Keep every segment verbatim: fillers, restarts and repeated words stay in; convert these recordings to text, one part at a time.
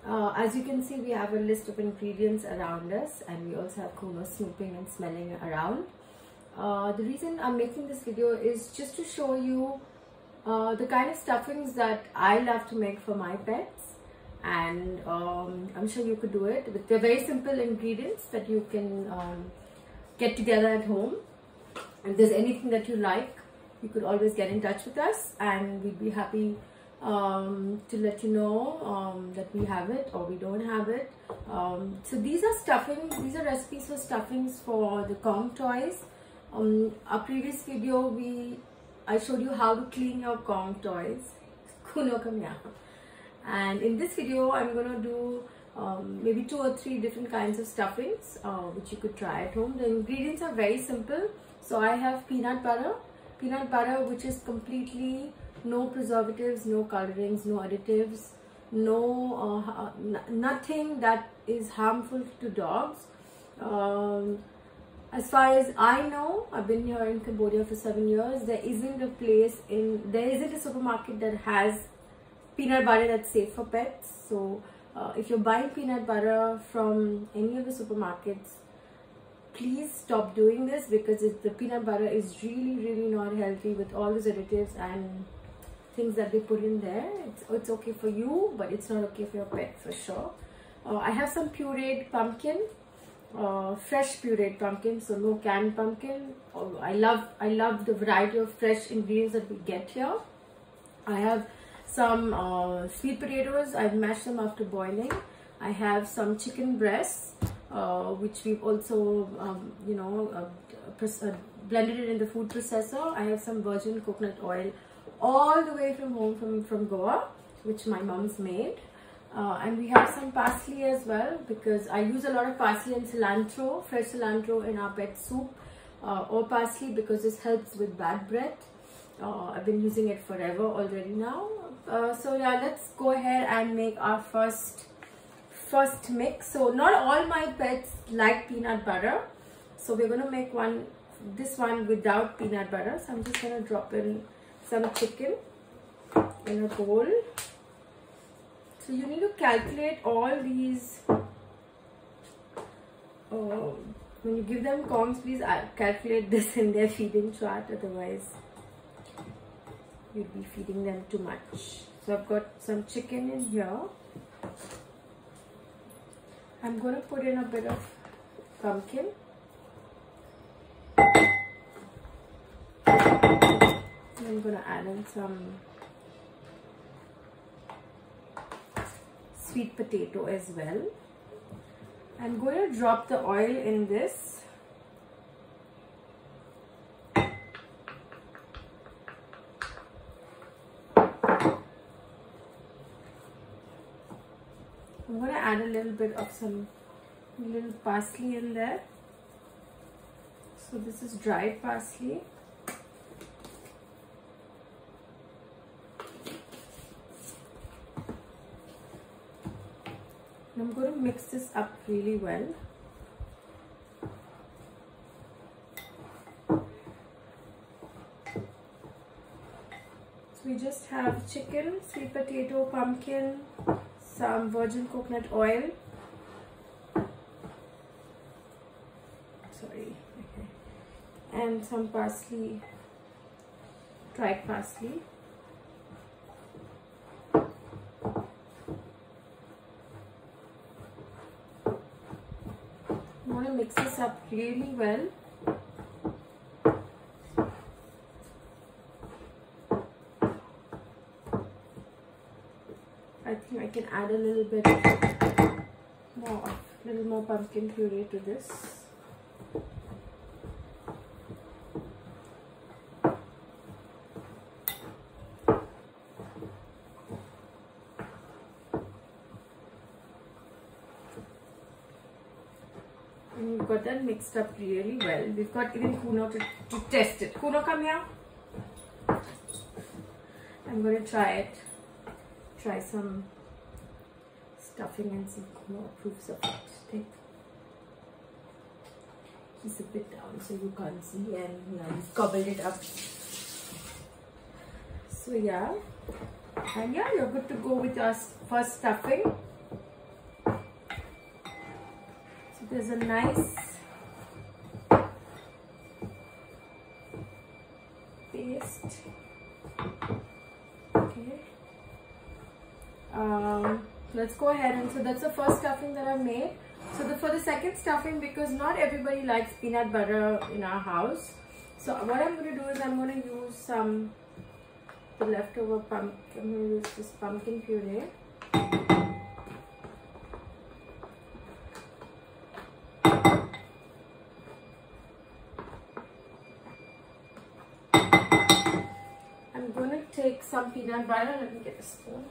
Uh, as you can see, we have a list of ingredients around us, and we also have Kuno snooping and smelling around. Uh, the reason I'm making this video is just to show you uh, the kind of stuffings that I love to make for my pets, and um, I'm sure you could do it. With they're very simple ingredients that you can um, get together at home. If there's anything that you like, you could always get in touch with us, and we'd be happy um, to let you know um, that we have it or we don't have it. Um, so these are stuffings. These are recipes for stuffings for the Kong toys. Um, our previous video, we I showed you how to clean your Kong toys. Kuno kam yahan. And in this video, I'm going to do um, maybe two or three different kinds of stuffings uh, which you could try at home. The ingredients are very simple. So I have peanut butter, peanut butter which is completely no preservatives, no colorings, no additives, no uh, nothing that is harmful to dogs. Um, as far as I know, I've been here in Cambodia for seven years. There isn't a place in there isn't a supermarket that has peanut butter that's safe for pets. So uh, if you're buying peanut butter from any of the supermarkets, please stop doing this, because it, the peanut butter is really really not healthy with all those additives and things that they put in there. It's, it's okay for you, but it's not okay for your pet for sure. Uh, I have some pureed pumpkin, uh, fresh pureed pumpkin, so no canned pumpkin. Oh, I love I love the variety of fresh ingredients that we get here. I have some uh, sweet potatoes. I've mashed them after boiling. I have some chicken breasts, uh, which we've also, um, you know, uh, uh, blended it in the food processor. I have some virgin coconut oil, all the way from home, from, from Goa, which my mom's made. Uh, and we have some parsley as well, because I use a lot of parsley and cilantro, fresh cilantro in our pet soup, uh, or parsley, because this helps with bad breath. Uh, I've been using it forever already now. Uh, so yeah, let's go ahead and make our first first mix. So not all my pets like peanut butter, so we're going to make one this one without peanut butter. So I'm just going to drop in some chicken in a bowl. So you need to calculate all these. Uh, when you give them Kongs, please calculate this in their feeding chart, otherwise you'd be feeding them too much. So I've got some chicken in here. I'm going to put in a bit of pumpkin. I'm going to add in some sweet potato as well. I'm going to drop the oil in this. I'm going to add a little bit of some little parsley in there. So this is dried parsley. And I'm going to mix this up really well. So we just have chicken, sweet potato, pumpkin, some virgin coconut oil, sorry, okay, and some parsley, dried parsley. I want to mix this up really well. I think I can add a little bit more, a little more pumpkin puree to this. And we've got that mixed up really well. We've got even Kuno to, to test it. Kuno, come here. I'm going to try it. Try some stuffing and see Kuno approves of it. Take. He's a bit down so you can't see, and you know, we've cobbled it up. So yeah, and yeah, you're good to go with your first stuffing. There's a nice paste. Okay. Um, let's go ahead, and so that's the first stuffing that I've made. So the, for the second stuffing, because not everybody likes peanut butter in our house, so what I'm going to do is I'm going to use some the leftover pumpkin. I'm going to use this pumpkin puree. I'm going to take some peanut butter. Let me get a spoon.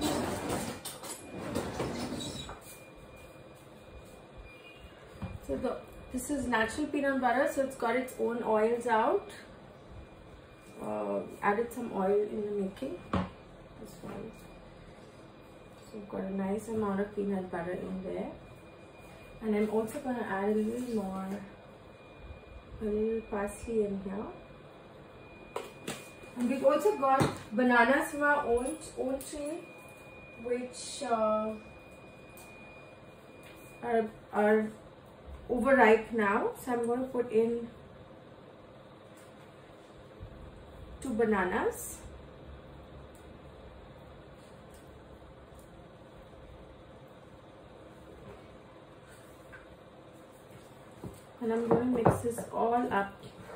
So the, this is natural peanut butter, so it's got its own oils out. Uh, added some oil in the making. This one. So I've got a nice amount of peanut butter in there. And I'm also going to add a little more, a little parsley in here. And we've also got bananas from our own, own tree, which uh, are, are overripe now. So I'm going to put in two bananas. And I'm going to mix this all up.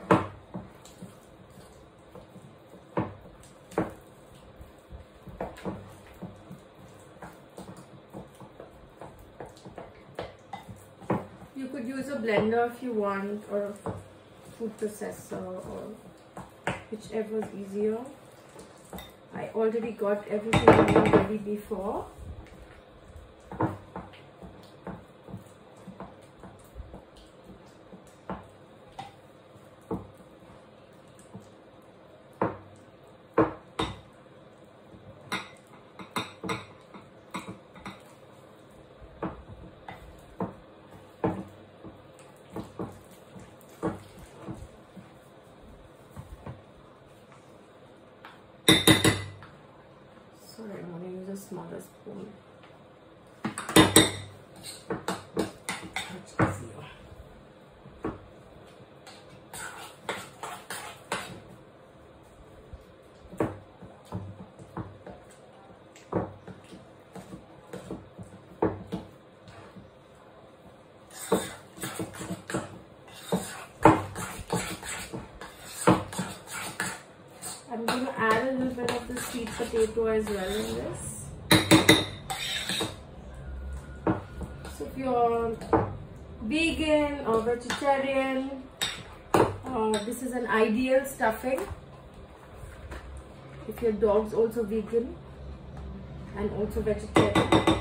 You could use a blender if you want, or a food processor, or whichever is easier. I already got everything ready before. Sorry, I'm going to use a smaller spoon. Much easier. I'm going to add a little bit of the sweet potato as well in this. So if you're vegan or vegetarian, uh, this is an ideal stuffing. If your dog's also vegan and also vegetarian.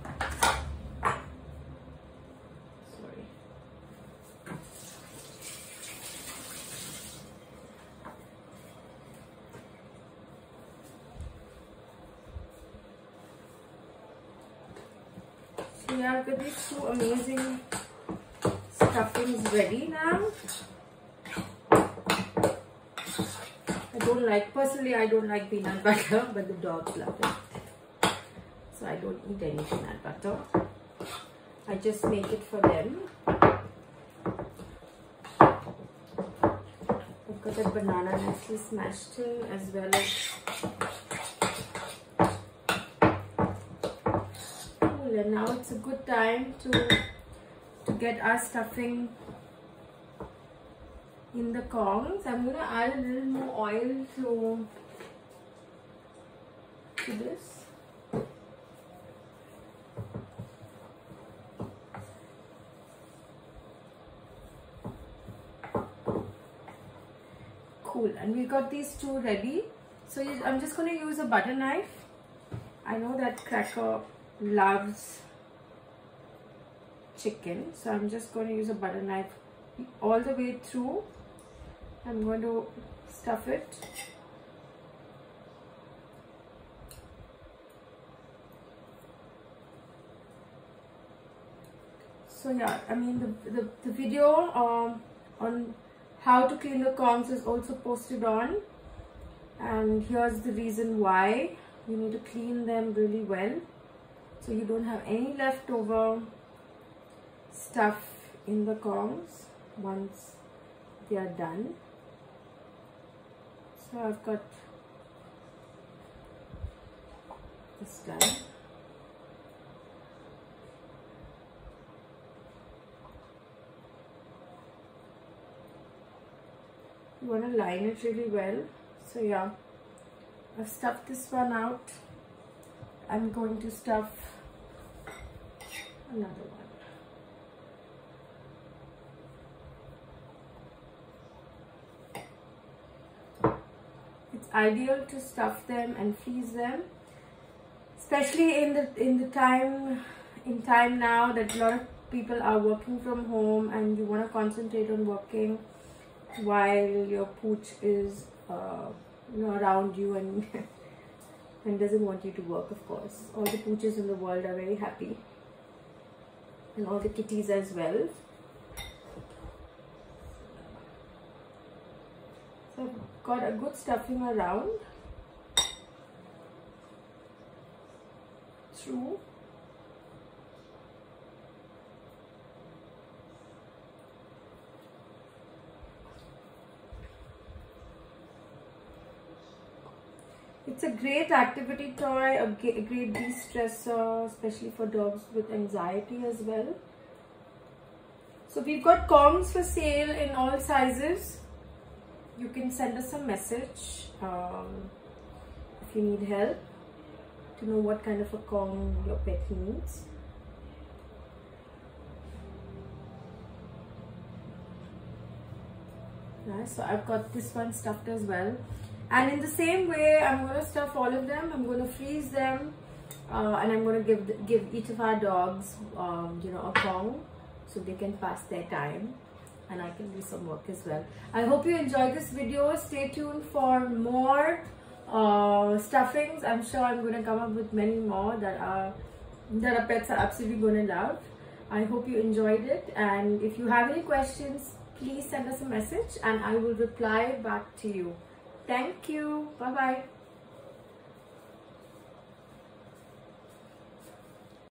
We have got these two amazing stuffings ready now. I don't like, personally I don't like peanut butter, but the dogs love it. So I don't eat any peanut butter. I just make it for them. I've got a banana nicely smashed in, as well as and now it's a good time to to get our stuffing in the Kongs. I'm going to add a little more oil to, to this. Cool, and we got these two ready. So I'm just going to use a butter knife. I know that Cracker loves chicken, so I'm just going to use a butter knife all the way through. I'm going to stuff it. So yeah, I mean the, the, the video um, on how to clean the Kongs is also posted on, and here's the reason why. You need to clean them really well, so you don't have any leftover stuff in the Kongs once they are done. So I've got this done. You want to line it really well. So yeah, I've stuffed this one out. I'm going to stuff another one. It's ideal to stuff them and freeze them, especially in the in the time in time now that a lot of people are working from home and you want to concentrate on working while your pooch is uh, you know, around you and and doesn't want you to work. Of course, all the pooches in the world are very happy, and all the kitties as well. So I've got a good stuffing around through. It's a great activity toy, a great de-stressor, especially for dogs with anxiety as well. So we've got Kongs for sale in all sizes. You can send us a message um, if you need help to know what kind of a Kong your pet needs. Nice. So I've got this one stuffed as well. And in the same way, I'm going to stuff all of them. I'm going to freeze them, uh, and I'm going to give the, give each of our dogs, um, you know, a Kong, so they can pass their time, and I can do some work as well. I hope you enjoyed this video. Stay tuned for more uh, stuffings. I'm sure I'm going to come up with many more that are that our pets are absolutely going to love. I hope you enjoyed it, and if you have any questions, please send us a message, and I will reply back to you. Thank you. Bye bye.